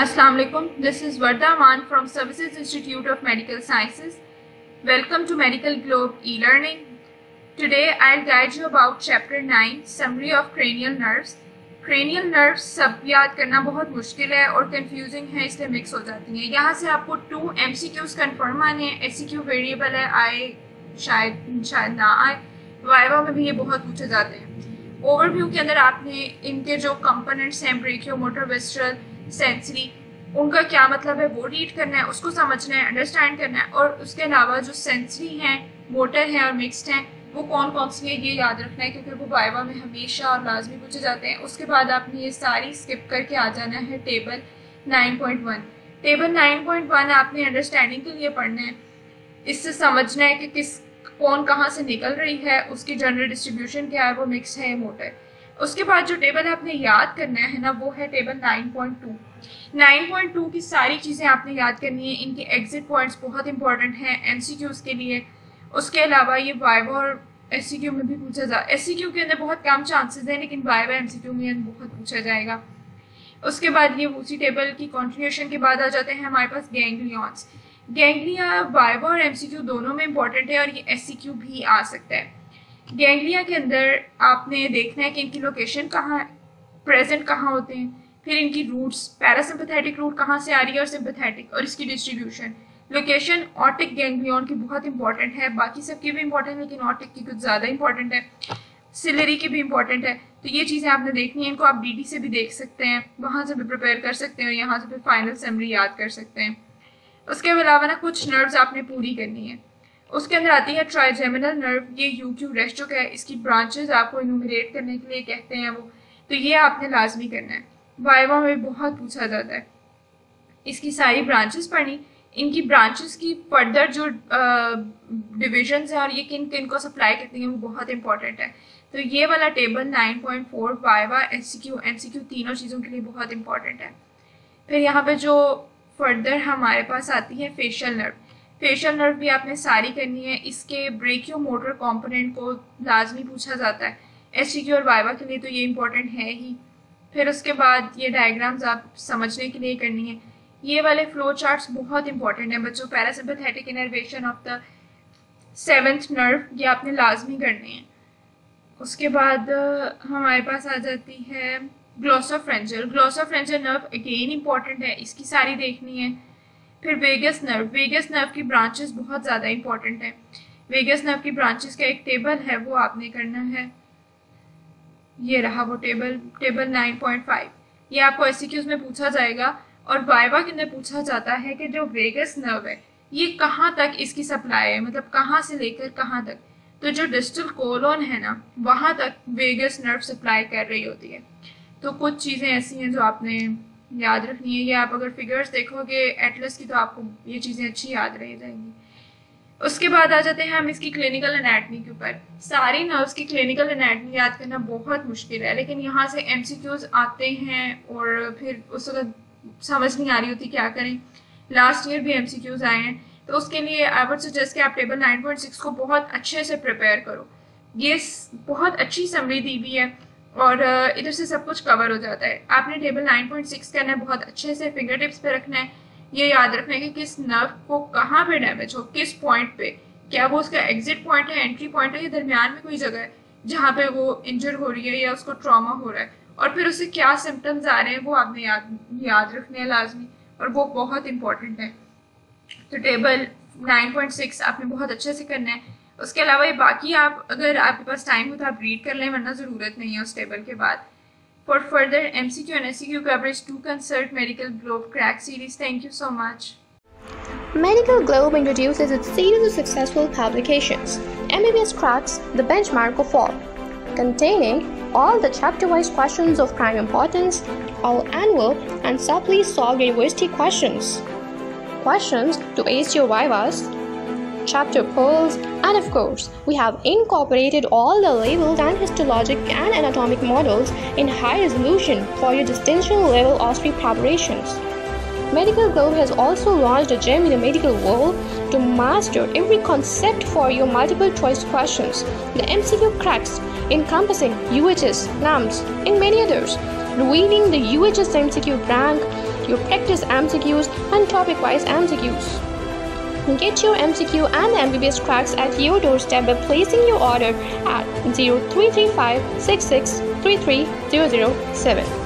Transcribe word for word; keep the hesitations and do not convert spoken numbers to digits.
Assalamu alaikum. This is Varda Aman from Services Institute of Medical Sciences. Welcome to Medical Globe e-learning. Today I'll guide you about Chapter nine, Summary of Cranial Nerves. Cranial nerves सब याद करना बहुत मुश्किल है और confusing है, इसलिए mix हो जाती हैं। यहाँ से आपको two M C Qs confirm आने हैं। एस सी क्यू वेरिएबल है, आए शायद शायद ना आए। वाइवा में भी ये बहुत पूछे जाते हैं। ओवरव्यू के अंदर आपने इनके जो कंपोनेंट्स हैं, ब्रेकियो मोटर, वेस्ट्रल, सेंसरी, उनका क्या मतलब है वो रीड करना है, उसको समझना है, अंडरस्टैंड करना है। और उसके अलावा जो सेंसरी हैं, मोटर हैं और मिक्स्ड हैं, वो कौन कौन सी है ये याद रखना है, क्योंकि वो वाइवा में हमेशा और लाजमी पूछे जाते हैं। उसके बाद आपने ये सारी स्किप करके आ जाना है table nine point one. Table nine point one आपने अंडरस्टैंडिंग के लिए पढ़ना है। इससे समझना है कि किस कौन कहाँ से निकल रही है, उसकी जनरल डिस्ट्रीब्यूशन क्या है, वो मिक्स है, मोटर। उसके बाद जो टेबल आपने याद करना है ना, वो है table nine point two. Nine point two की सारी चीज़ें आपने याद करनी है। इनके एग्जिट पॉइंट्स बहुत इंपॉर्टेंट हैं एमसीक्यूज़ के लिए। उसके अलावा ये वाइवा और एससीक्यू में भी पूछा जा एससीक्यू के अंदर बहुत कम चांसेस हैं, लेकिन वाइवा एमसीक्यू में बहुत पूछा जाएगा। उसके बाद ये उसी टेबल की कंटिन्यूएशन के बाद आ जाते हैं हमारे पास गैंग्लियॉन्स। गैंग्लिया वाइवा और एमसीक्यू दोनों में इंपॉर्टेंट है और ये एससीक्यू भी आ सकता है। गैंग्लिया के अंदर आपने देखना है कि इनकी लोकेशन कहाँ, प्रेजेंट कहाँ होते हैं, फिर इनकी रूट्स, पैरासिम्पैथेटिक रूट कहाँ से आ रही है और सिंपैथेटिक, और इसकी डिस्ट्रीब्यूशन। लोकेशन ऑटिक गैंग्लियन की बहुत इंपॉर्टेंट है, बाकी सबकी भी इंपॉर्टेंट है, लेकिन ऑटिक की कुछ ज़्यादा इंपॉर्टेंट है, सिलरी की भी इंपॉर्टेंट है। तो ये चीज़ें आपने देखनी है। इनको आप डीडी से भी देख सकते हैं, वहाँ से भी प्रिपेयर कर सकते हैं और यहाँ से फिर फाइनल समरी याद कर सकते हैं। उसके अलावा ना कुछ नर्व्स आपने पूरी करनी है। उसके अंदर आती है ट्राइजेमिनल नर्व। ये यू क्यू रेस्टो का है, इसकी ब्रांचेस आपको इनूमरेट करने के लिए कहते हैं वो, तो ये आपने लाजमी करना है। वाइवा में बहुत पूछा जाता है। इसकी सारी ब्रांचेस पढ़नी, इनकी ब्रांचेस की फर्दर जो डिविजन्स हैं और ये किन किन को सप्लाई करती हैं वो बहुत इंपॉर्टेंट है। तो ये वाला table nine point four viva, SCQ, MCQ तीनों चीज़ों के लिए बहुत इंपॉर्टेंट है। फिर यहाँ पे जो फर्दर हमारे पास आती है फेशियल नर्व। फेशियल नर्व भी आपने सारी करनी है। इसके ब्रेकियो मोटर कॉम्पोनेंट को लाजमी पूछा जाता है एससीक्यू और वाइवा के लिए, तो ये इंपॉर्टेंट है ही। फिर उसके बाद ये डायग्राम्स आप समझने के लिए करनी है। ये वाले फ्लो चार्ट्स बहुत इंपॉर्टेंट हैं बच्चों। Parasympathetic innervation of the seventh nerve, ये आपने लाजमी करने हैं। उसके बाद हमारे पास आ जाती है glossopharyngeal. Glossopharyngeal nerve again important है, इसकी सारी देखनी है। फिर वेगस नर्व, वेगस नर्व की ब्रांचेस बहुत ज़्यादा इंपॉर्टेंट है। वेगस नर्व की ब्रांचेस का एक टेबल है, वो आपने करना है। ये रहा वो table, table nine point five. ये आपको एससीक्यूज में पूछा जाएगा और वाइवा के अंदर पूछा जाता है कि जो वेगस नर्व है ये कहाँ तक इसकी सप्लाई है, मतलब कहाँ से लेकर कहाँ तक। तो जो डिस्टल कोलोन है ना, वहाँ तक वेगस नर्व सप्लाई कर रही होती है। तो कुछ चीज़ें ऐसी हैं जो आपने याद रखनी है। ये आप अगर फिगर्स देखोगे एटलस की तो आपको ये चीज़ें अच्छी याद रह जाएंगी। उसके बाद आ जाते हैं हम इसकी क्लिनिकल एनाटमी के ऊपर। सारी नर्व्स की क्लिनिकल एनाटमी याद करना बहुत मुश्किल है, लेकिन यहाँ से एमसीक्यूज आते हैं और फिर उस वक्त समझ नहीं आ रही होती क्या करें। लास्ट ईयर भी एमसीक्यूज आए हैं, तो उसके लिए आई वुड सजेस्ट कि आप टेबल नाइन पॉइंट सिक्स को बहुत अच्छे से प्रिपेयर करो। ये बहुत अच्छी समरी दी हुई है और इधर से सब कुछ कवर हो जाता है। आपने टेबल नाइन पॉइंट सिक्स करना है, बहुत अच्छे से फिंगर टिप्स पे रखना है। ये याद रखना है कि किस नर्व को कहाँ पे डैमेज हो, किस पॉइंट पे, क्या वो उसका एग्जिट पॉइंट है, एंट्री पॉइंट है, या दरमियान में कोई जगह है जहाँ पे वो इंजर हो रही है या उसको ट्रॉमा हो रहा है, और फिर उससे क्या सिम्टम्स आ रहे हैं वो आपने याद याद रखने हैं लाजमी, और वो बहुत इंपॉर्टेंट है। तो टेबल नाइन पॉइंट सिक्स आपने बहुत अच्छे से करना है। उसके अलावा ये बाकी आप अगर आपके पास टाइम हो तो आप रीड कर लें, वरना ज़रूरत नहीं है उस टेबल के बाद। For further M C Q and S C Q coverage, do consult Medical Globe Crack series. Thank you so much. Medical Globe introduces its series of successful publications, M B B S Cracks, the benchmark of all, containing all the chapter-wise questions of prime importance, all annual and subtly solved university questions, questions to ace your vivas, chapter polls, and of course, we have incorporated all the labeled and histologic and anatomic models in high resolution for your distinction level OSCE preparations. Medical Globe has also launched a gem in the medical world to master every concept for your multiple choice questions, the M C Q cracks encompassing U H S, NAMS, and many others, revealing the U H S M C Q rank, your practice M C Qs and topic-wise M C Qs. Get your M C Q and M B B S cracks at your doorstep by placing your order at zero three three five six six three three zero zero seven.